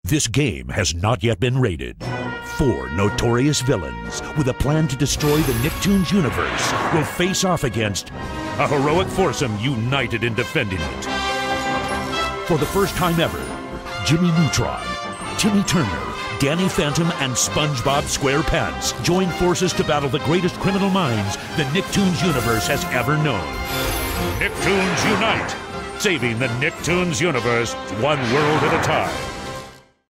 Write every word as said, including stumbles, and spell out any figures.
This game has not yet been rated. Four notorious villains with a plan to destroy the Nicktoons universe will face off against a heroic foursome united in defending it. For the first time ever, Jimmy Neutron, Timmy Turner, Danny Phantom, and SpongeBob SquarePants join forces to battle the greatest criminal minds the Nicktoons universe has ever known. Nicktoons Unite! Saving the Nicktoons universe one world at a time.